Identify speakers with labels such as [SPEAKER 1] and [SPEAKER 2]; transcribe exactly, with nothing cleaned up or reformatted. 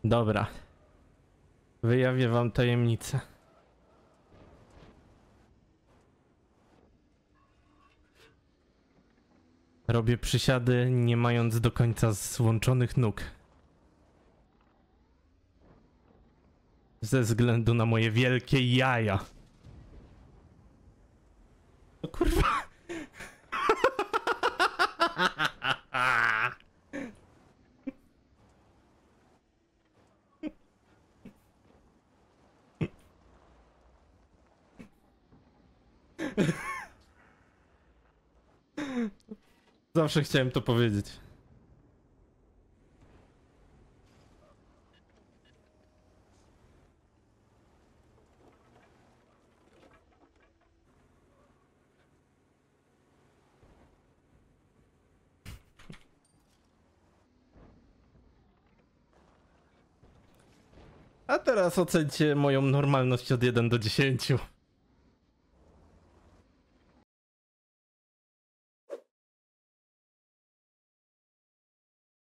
[SPEAKER 1] Dobra. Wyjawię wam tajemnicę. Robię przysiady, nie mając do końca złączonych nóg. Ze względu na moje wielkie jaja. O kurwa. Zawsze chciałem to powiedzieć. A teraz ocencie moją normalność od jeden do dziesięciu.